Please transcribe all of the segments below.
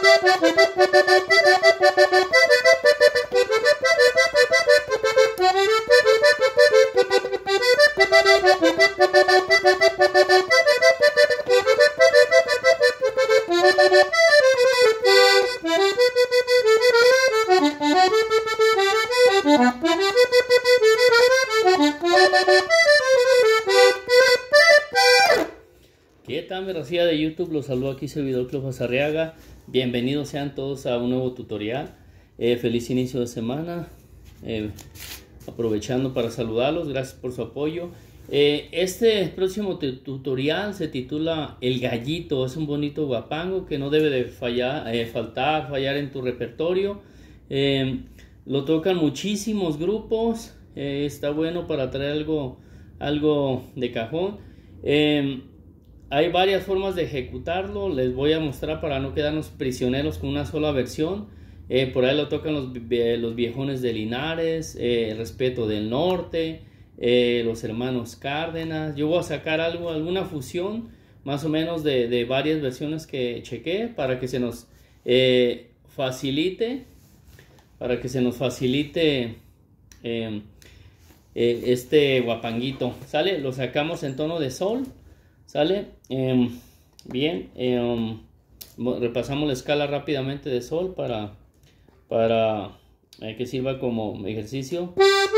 ¿Qué tal, mi racía de YouTube? Los saludo aquí, servidor Cleofas Arriaga. Bienvenidos sean todos a un nuevo tutorial. Feliz inicio de semana. Aprovechando para saludarlos, gracias por su apoyo. Este próximo tutorial se titula El Gallito. Es un bonito guapango que no debe de fallar en tu repertorio. Lo tocan muchísimos grupos. Está bueno para traer algo de cajón. Hay varias formas de ejecutarlo, les voy a mostrar para no quedarnos prisioneros con una sola versión. Por ahí lo tocan los viejones de Linares, Respeto del Norte, los hermanos Cárdenas. Yo voy a sacar alguna fusión más o menos de varias versiones que chequé para que se nos facilite, este guapanguito. ¿Sale? Lo sacamos en tono de sol. ¿Sale? Bien, repasamos la escala rápidamente de sol para que sirva como ejercicio.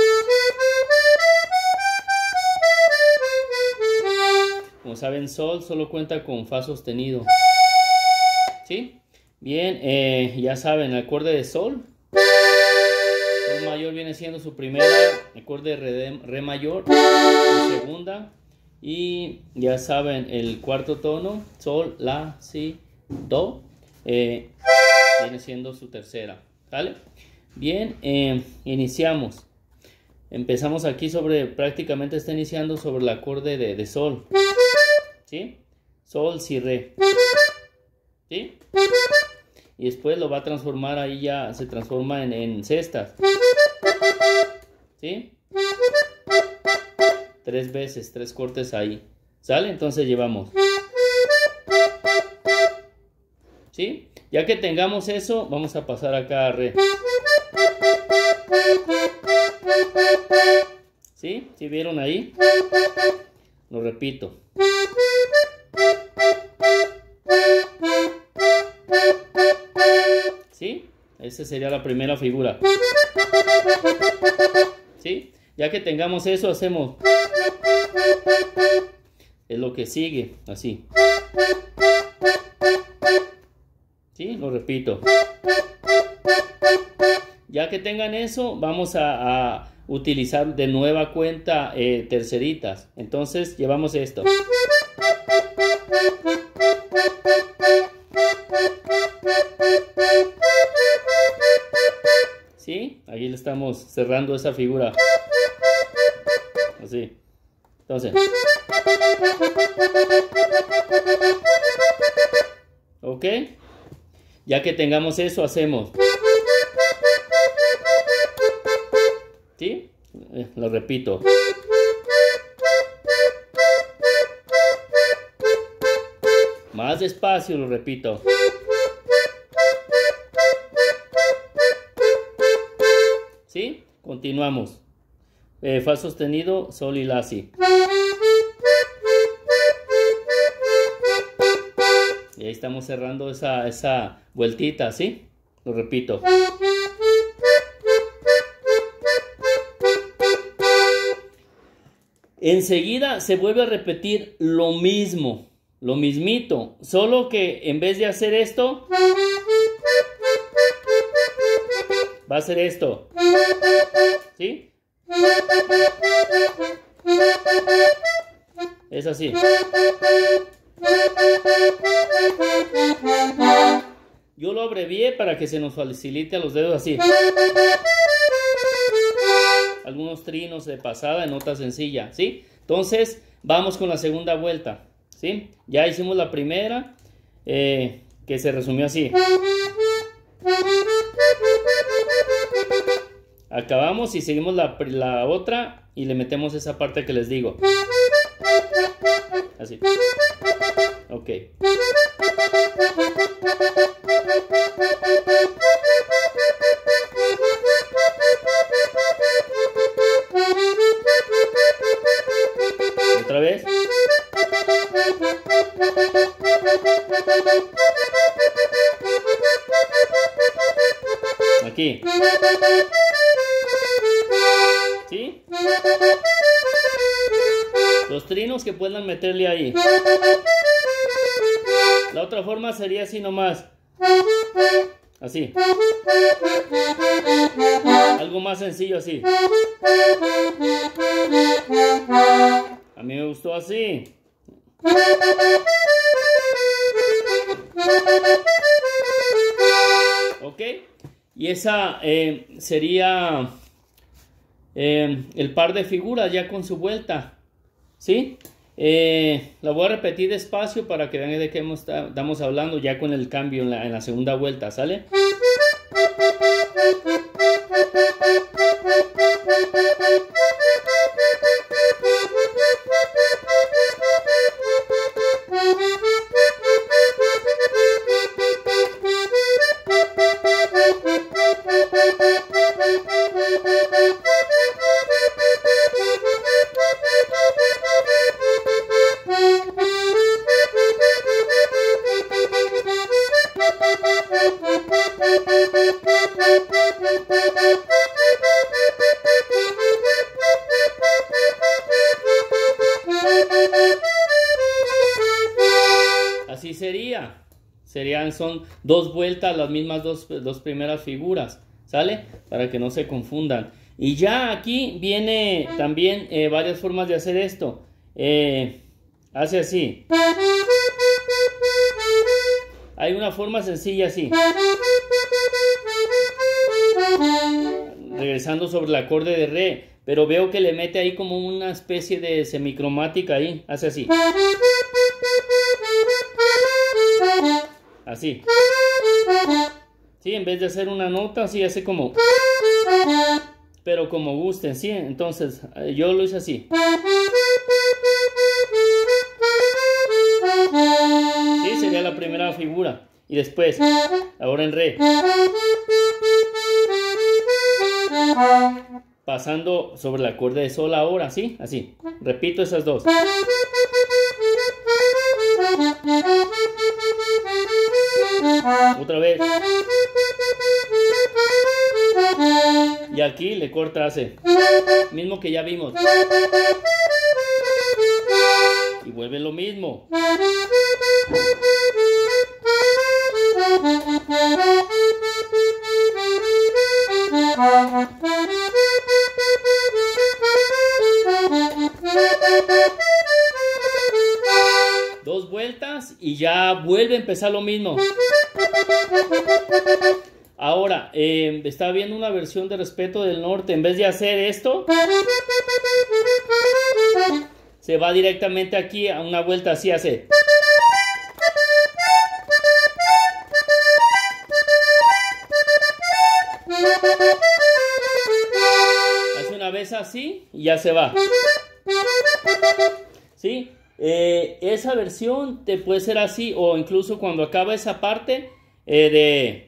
Como saben, sol solo cuenta con fa sostenido. ¿Sí? Bien, ya saben, el acorde de sol. Sol mayor viene siendo su primera, acorde de re mayor, su segunda. Y ya saben, el cuarto tono, sol, la, si, do, viene siendo su tercera. ¿Vale? Bien, iniciamos. Empezamos aquí prácticamente está iniciando sobre el acorde de sol. ¿Sí? Sol, si, re. ¿Sí? Y después lo va a transformar, ahí ya se transforma en sextas. ¿Sí? 3 veces, 3 cortes ahí. ¿Sale? Entonces llevamos. ¿Sí? Ya que tengamos eso, vamos a pasar acá a re. ¿Sí? ¿Sí vieron ahí? Lo repito. ¿Sí? Esa sería la primera figura. ¿Sí? Ya que tengamos eso, hacemos. Es lo que sigue, así. ¿Sí? Lo repito. Ya que tengan eso, vamos a utilizar de nueva cuenta terceritas. Entonces, llevamos esto. ¿Sí? Ahí le estamos cerrando esa figura. Así. Entonces. Ok. Ya que tengamos eso, hacemos. ¿Sí? Lo repito. Más despacio, lo repito. ¿Sí? Continuamos. Fa sostenido, sol y la, si. Y ahí estamos cerrando esa vueltita, ¿sí? Lo repito. Enseguida se vuelve a repetir lo mismo, lo mismito, solo que en vez de hacer esto, va a hacer esto, ¿sí? Es así. Yo lo abrevié para que se nos facilite a los dedos así. Algunos trinos de pasada en nota sencilla, ¿sí? Entonces, vamos con la segunda vuelta, ¿sí? Ya hicimos la primera, que se resumió así. Acabamos y seguimos la otra y le metemos esa parte que les digo. Así. Ok. Aquí. ¿Sí? Los trinos que puedan meterle ahí. La otra forma sería así nomás. Así. Algo más sencillo así. A mí me gustó así. Ok. Y esa sería el par de figuras ya con su vuelta. ¿Sí? La voy a repetir despacio para que vean de qué estamos hablando ya con el cambio en la segunda vuelta. ¿Sale? Así son dos vueltas, las mismas dos primeras figuras, ¿sale? Para que no se confundan. Y ya aquí viene también varias formas de hacer esto. Hace así. Hay una forma sencilla así. Regresando sobre el acorde de re. Pero veo que le mete ahí como una especie de semicromática ahí. Hace así. Así. Sí, en vez de hacer una nota, así hace como. Pero como gusten, ¿sí? Entonces, yo lo hice así. Sí, sería la primera figura. Y después, ahora en re. Pasando sobre el acorde de sol ahora, ¿sí? Así. Repito esas dos. Otra vez. Y aquí le corta, hace. Mismo que ya vimos. Y vuelve lo mismo. Dos vueltas y ya vuelve a empezar lo mismo. Ahora, estaba viendo una versión de Respeto del Norte. En vez de hacer esto, se va directamente aquí a una vuelta así, hace. Hace una vez así y ya se va. ¿Sí? Esa versión te puede ser así, o incluso cuando acaba esa parte de...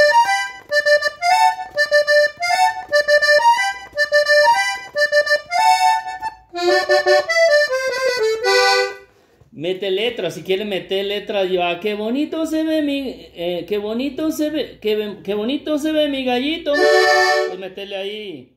Mete letras, si quiere meter letras, ya, qué bonito se ve mi, qué bonito se ve, qué bonito se ve mi gallito. Pues meterle ahí,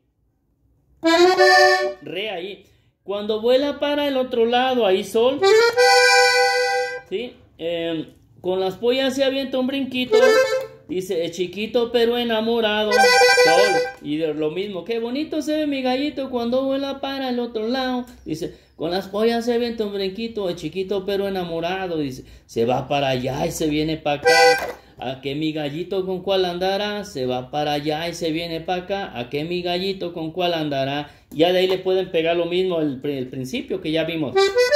re ahí. Cuando vuela para el otro lado, ahí sol. ¿Sí? Con las pollas se avienta un brinquito. Dice, es chiquito pero enamorado. Sol. Y lo mismo, qué bonito se ve mi gallito cuando vuela para el otro lado. Dice, con las pollas se avienta un brinquito, es chiquito pero enamorado. Dice, se va para allá y se viene para acá. ¿A qué mi gallito con cuál andará? Se va para allá y se viene para acá. ¿A qué mi gallito con cuál andará? Ya de ahí le pueden pegar lo mismo el principio que ya vimos.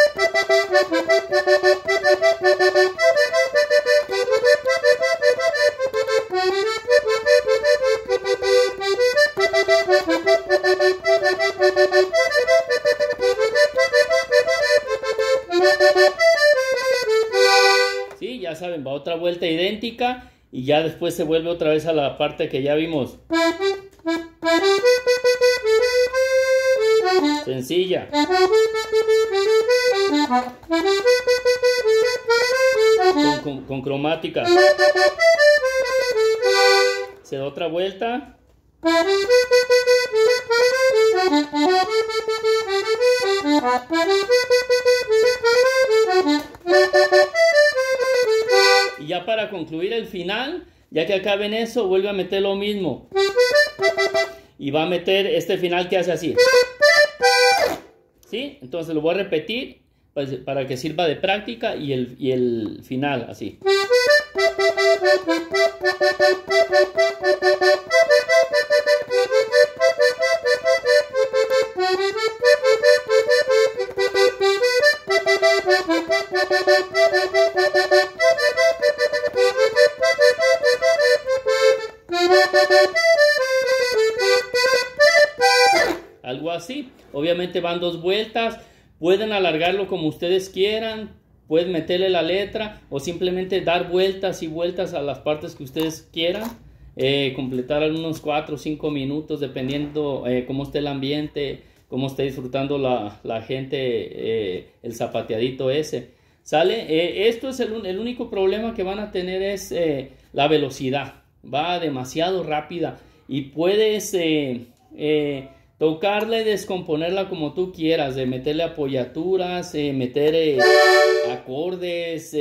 Sí, ya saben, va otra vuelta idéntica y ya después se vuelve otra vez a la parte que ya vimos. Sencilla. con cromática. Se da otra vuelta. Y ya para concluir el final, ya que acaben eso, vuelve a meter lo mismo. Y va a meter este final que hace así. ¿Sí? Entonces lo voy a repetir pues, para que sirva de práctica y el final así. Algo así. Obviamente van 2 vueltas. Pueden alargarlo como ustedes quieran. Pueden meterle la letra o simplemente dar vueltas y vueltas a las partes que ustedes quieran. Completar algunos 4 o 5 minutos dependiendo cómo esté el ambiente, cómo esté disfrutando la gente el zapateadito ese. ¿Sale? Esto es el único problema que van a tener es la velocidad. Va demasiado rápida y puedes tocarla y descomponerla como tú quieras, de meterle apoyaturas, meter acordes,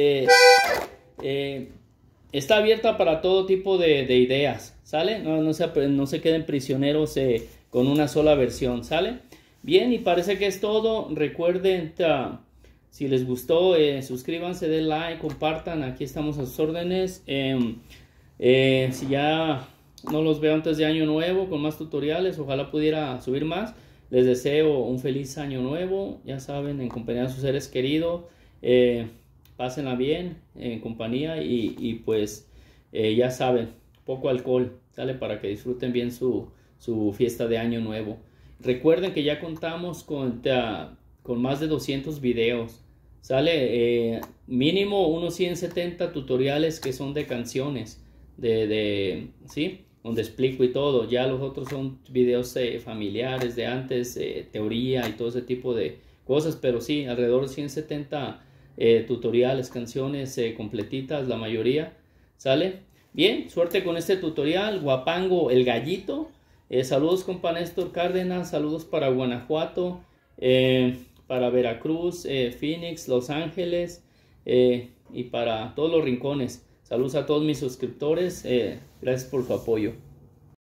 está abierta para todo tipo de ideas, ¿sale? No se queden prisioneros con una sola versión, ¿sale? Bien, y parece que es todo. Recuerden, si les gustó, suscríbanse, den like, compartan, aquí estamos a sus órdenes. Si ya no los veo antes de Año Nuevo con más tutoriales, ojalá pudiera subir más. Les deseo un feliz Año Nuevo, ya saben, en compañía de sus seres queridos. Pásenla bien en compañía y pues ya saben, poco alcohol, ¿sale? Para que disfruten bien su fiesta de Año Nuevo. Recuerden que ya contamos con más de 200 videos, ¿sale? Mínimo unos 170 tutoriales que son de canciones, ¿sí? Donde explico y todo. Ya los otros son videos familiares de antes, teoría y todo ese tipo de cosas, pero sí, alrededor de 170 tutoriales, canciones completitas, la mayoría, ¿sale? Bien, suerte con este tutorial. Guapango el Gallito. Saludos compa Néstor Cárdenas, saludos para Guanajuato, para Veracruz, Phoenix, Los Ángeles y para todos los rincones. Saludos a todos mis suscriptores, gracias por su apoyo.